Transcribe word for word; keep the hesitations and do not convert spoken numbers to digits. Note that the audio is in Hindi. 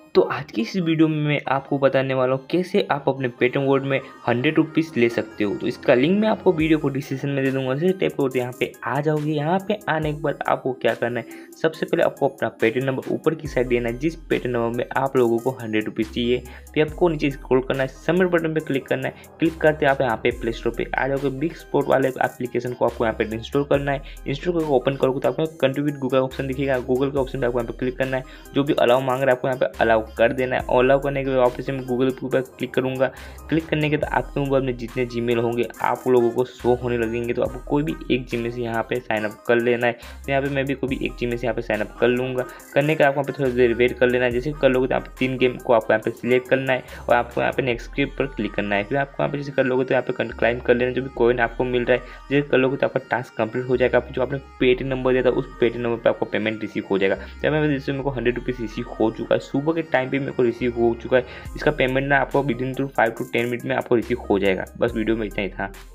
तो आज की इस वीडियो में मैं आपको बताने वाला हूँ कैसे आप अपने पेटीएम वॉलेट में हंड्रेड रुपीज़ ले सकते हो। तो इसका लिंक मैं आपको वीडियो को डिस्क्रिप्शन में दे दूंगा। जैसे टाइप करते यहाँ पे आ जाओगे। यहाँ पे आने के बाद आपको क्या करना है, सबसे पहले आपको अपना पेटीएम नंबर ऊपर की साइड देना है, जिस पेटीएम नंबर में आप लोगों को हंड्रेड रुपीज़ चाहिए। फिर आपको नीचे स्क्रॉल करना है, सबमिट बटन पर क्लिक करना है। क्लिक करते आप यहाँ पे प्ले स्टोर पर आ जाओगे। बिग स्पोर्ट वाले एप्लीकेशन को आपको यहाँ पे इंस्टॉल करना है। इंस्टॉल करके ओपन करोगे तो आपको कंट्रीब्यूट गूगल ऑप्शन दिखेगा। गूगल के ऑप्शन पर आपको यहाँ पे क्लिक करना है। जो भी अलाउ मांग रहा है आपको यहाँ पे अलाउ कर देना है। अलाउ करने के बाद वापस मैं गूगल के ऊपर क्लिक करूंगा। क्लिक करने के बाद आपके मोबाइल में जितने जीमेल होंगे आप लोगों को शो होने लगेंगे। तो आपको कोई भी एक जीमेल से यहाँ पे साइन अप कर लेना है। तो यहाँ पे मैं भी कोई भी एक जीमेल से यहाँ पे साइन अप कर लूँगा। करने का आपको यहाँ पे थोड़ी देर वेट कर लेना है। जैसे कर लोगे तो आप तीन गेम को आपको यहाँ पे सिलेक्ट करना है और आपको यहाँ पे नेक्स्ट के पर क्लिक करना है। फिर आपको यहाँ पे जैसे कर लोगे तो यहाँ पे क्लाइम कर लेना, जो भी कॉइन आपको मिल रहा है जैसे कर लोगे तो आपका टास्क कंप्लीट हो जाएगा। जो आपने पेटीएम नंबर दिया था उस पेटीएम नंबर पर आपको पेमेंट रिसीव हो जाएगा। जब मैं जैसे मेरे को हंड्रेड रुपीज़ रिसीव हो चुका है, सुबह के टाइम पे मेरे को रिसीव हो चुका है। इसका पेमेंट ना आपको within two five to ten minute में आपको रिसीव हो जाएगा। बस वीडियो में इतना ही था।